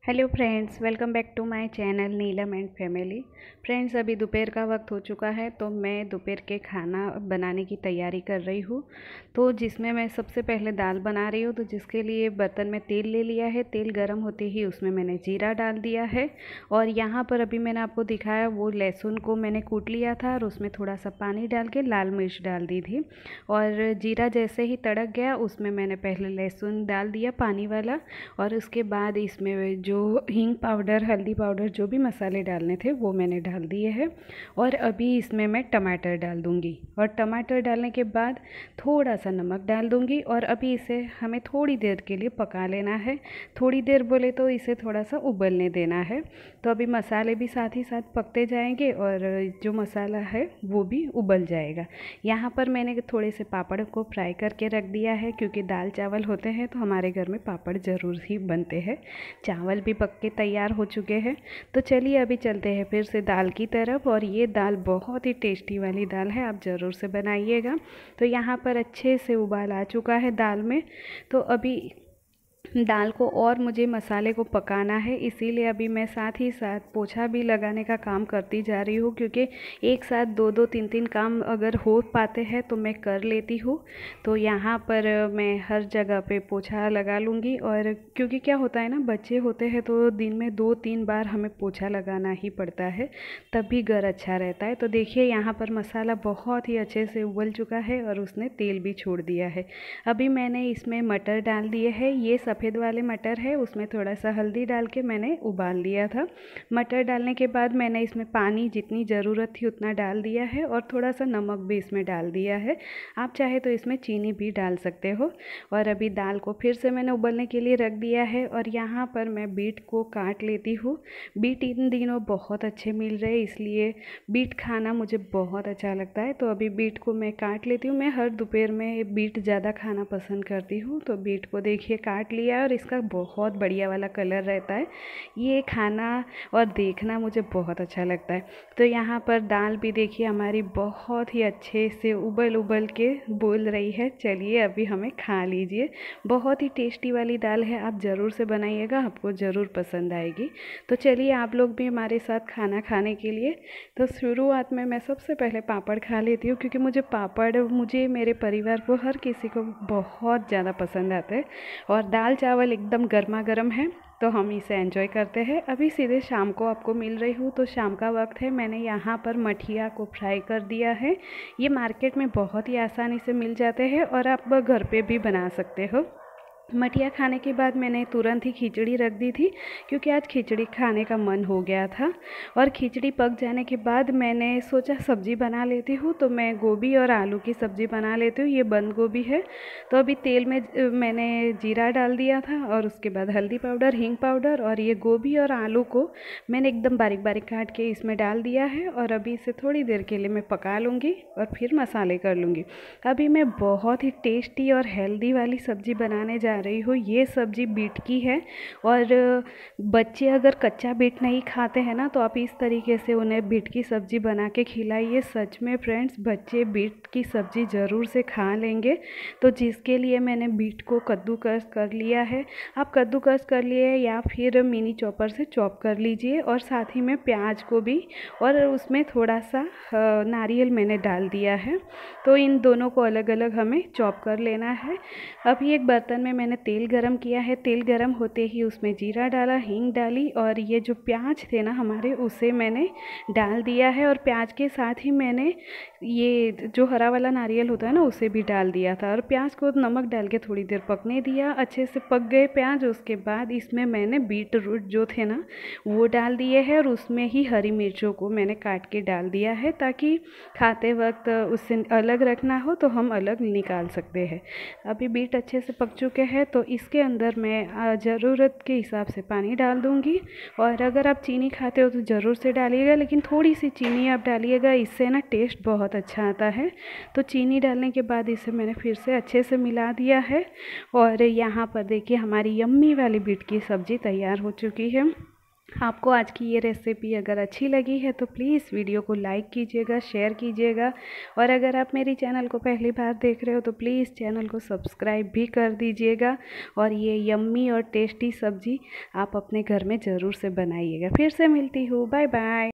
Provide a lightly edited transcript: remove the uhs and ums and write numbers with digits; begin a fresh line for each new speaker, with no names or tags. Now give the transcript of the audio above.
Hello friends, welcome back to my channel Neelam and family. Friends, अभी दोपहर का वक्त हो चुका है तो मैं दोपहर के खाना बनाने की तैयारी कर रही हूँ। तो जिसमें मैं सबसे पहले दाल बना रही हूँ, तो जिसके लिए बर्तन में तेल ले लिया है। तेल गर्म होते ही उसमें मैंने जीरा डाल दिया है और यहाँ पर अभी मैंने आपको दिखाया वो लहसुन को मैंने कूट लिया था और उसमें थोड़ा सा पानी डाल के लाल मिर्च डाल दी थी। और जीरा जैसे ही तड़क गया उसमें मैंने पहले लहसुन डाल दिया पानी वाला, और उसके बाद इसमें जो हींग पाउडर, हल्दी पाउडर, जो भी मसाले डालने थे वो मैंने डाल दिए हैं। और अभी इसमें मैं टमाटर डाल दूंगी और टमाटर डालने के बाद थोड़ा सा नमक डाल दूंगी और अभी इसे हमें थोड़ी देर के लिए पका लेना है। थोड़ी देर बोले तो इसे थोड़ा सा उबलने देना है। तो अभी मसाले भी साथ ही साथ पकते जाएंगे और जो मसाला है वो भी उबल जाएगा। यहाँ पर मैंने थोड़े से पापड़ को फ्राई करके रख दिया है, क्योंकि दाल चावल होते हैं तो हमारे घर में पापड़ ज़रूर ही बनते हैं। चावल भी पक के तैयार हो चुके हैं। तो चलिए अभी चलते हैं फिर से दाल की तरफ। और ये दाल बहुत ही टेस्टी वाली दाल है, आप ज़रूर से बनाइएगा। तो यहाँ पर अच्छे से उबाल आ चुका है दाल में। तो अभी दाल को और मुझे मसाले को पकाना है, इसीलिए अभी मैं साथ ही साथ पोछा भी लगाने का काम करती जा रही हूँ, क्योंकि एक साथ दो दो तीन तीन काम अगर हो पाते हैं तो मैं कर लेती हूँ। तो यहाँ पर मैं हर जगह पे पोछा लगा लूँगी। और क्योंकि क्या होता है ना, बच्चे होते हैं तो दिन में 2-3 बार हमें पोछा लगाना ही पड़ता है, तब भी घर अच्छा रहता है। तो देखिए यहाँ पर मसाला बहुत ही अच्छे से उबल चुका है और उसने तेल भी छोड़ दिया है। अभी मैंने इसमें मटर डाल दिए हैं, ये सफ़ेद वाले मटर है, उसमें थोड़ा सा हल्दी डाल के मैंने उबाल लिया था। मटर डालने के बाद मैंने इसमें पानी जितनी ज़रूरत थी उतना डाल दिया है और थोड़ा सा नमक भी इसमें डाल दिया है। आप चाहे तो इसमें चीनी भी डाल सकते हो। और अभी दाल को फिर से मैंने उबलने के लिए रख दिया है और यहाँ पर मैं बीट को काट लेती हूँ। बीट इन दिनों बहुत अच्छे मिल रहे हैं, इसलिए बीट खाना मुझे बहुत अच्छा लगता है। तो अभी बीट को मैं काट लेती हूँ। मैं हर दोपहर में बीट ज़्यादा खाना पसंद करती हूँ। तो बीट को देखिए काट लिया और इसका बहुत बढ़िया वाला कलर रहता है। ये खाना और देखना मुझे बहुत अच्छा लगता है। तो यहाँ पर दाल भी देखिए हमारी बहुत ही अच्छे से उबल उबल के बोल रही है। चलिए अभी हमें खा लीजिए। बहुत ही टेस्टी वाली दाल है, आप ज़रूर से बनाइएगा, आपको ज़रूर पसंद आएगी। तो चलिए आप लोग भी हमारे साथ खाना खाने के लिए। तो शुरुआत में मैं सबसे पहले पापड़ खा लेती हूँ, क्योंकि मुझे मेरे परिवार को हर किसी को बहुत ज़्यादा पसंद आता है। और दाल चावल एकदम गर्मा गर्म है तो हम इसे एंजॉय करते हैं। अभी सीधे शाम को आपको मिल रही हूँ, तो शाम का वक्त है। मैंने यहाँ पर मठिया को फ्राई कर दिया है। ये मार्केट में बहुत ही आसानी से मिल जाते हैं और आप घर पे भी बना सकते हो। मठिया खाने के बाद मैंने तुरंत ही खिचड़ी रख दी थी, क्योंकि आज खिचड़ी खाने का मन हो गया था। और खिचड़ी पक जाने के बाद मैंने सोचा सब्ज़ी बना लेती हूँ, तो मैं गोभी और आलू की सब्ज़ी बना लेती हूँ। ये बंद गोभी है। तो अभी तेल में मैंने जीरा डाल दिया था और उसके बाद हल्दी पाउडर, हींग पाउडर, और ये गोभी और आलू को मैंने एकदम बारीक बारीक काट के इसमें डाल दिया है। और अभी इसे थोड़ी देर के लिए मैं पका लूँगी और फिर मसाले कर लूँगी। अभी मैं बहुत ही टेस्टी और हेल्दी वाली सब्ज़ी बनाने जा रही हूँ। ये सब्ज़ी बीट की है और बच्चे अगर कच्चा बीट नहीं खाते हैं ना, तो आप इस तरीके से उन्हें बीट की सब्ज़ी बना के खिलाइए। सच में फ्रेंड्स, बच्चे बीट की सब्ज़ी ज़रूर से खा लेंगे। तो जिसके लिए मैंने बीट को कद्दूकस कर लिया है। आप कद्दूकस कर लिए या फिर मिनी चॉपर से चॉप कर लीजिए। और साथ ही में प्याज को भी, और उसमें थोड़ा सा नारियल मैंने डाल दिया है। तो इन दोनों को अलग अलग हमें चॉप कर लेना है। अभी एक बर्तन में मैंने तेल गरम किया है। तेल गरम होते ही उसमें जीरा डाला, हींग डाली और ये जो प्याज थे ना हमारे, उसे मैंने डाल दिया है। और प्याज के साथ ही मैंने ये जो हरा वाला नारियल होता है ना, उसे भी डाल दिया था। और प्याज को नमक डाल के थोड़ी देर पकने दिया। अच्छे से पक गए प्याज। उसके बाद इसमें मैंने बीट रूट जो थे ना वो डाल दिए हैं और उसमें ही हरी मिर्चों को मैंने काट के डाल दिया है, ताकि खाते वक्त उससे अलग रखना हो तो हम अलग निकाल सकते हैं। अभी बीट अच्छे से पक चुके हैं, तो इसके अंदर मैं ज़रूरत के हिसाब से पानी डाल दूँगी। और अगर आप चीनी खाते हो तो ज़रूर से डालिएगा, लेकिन थोड़ी सी चीनी आप डालिएगा, इससे ना टेस्ट बहुत अच्छा आता है। तो चीनी डालने के बाद इसे मैंने फिर से अच्छे से मिला दिया है। और यहाँ पर देखिए हमारी यम्मी वाली बीट की सब्ज़ी तैयार हो चुकी है। आपको आज की ये रेसिपी अगर अच्छी लगी है तो प्लीज़ वीडियो को लाइक कीजिएगा, शेयर कीजिएगा, और अगर आप मेरी चैनल को पहली बार देख रहे हो तो प्लीज़ चैनल को सब्सक्राइब भी कर दीजिएगा। और ये यम्मी और टेस्टी सब्ज़ी आप अपने घर में ज़रूर से बनाइएगा। फिर से मिलती हूँ, बाय बाय।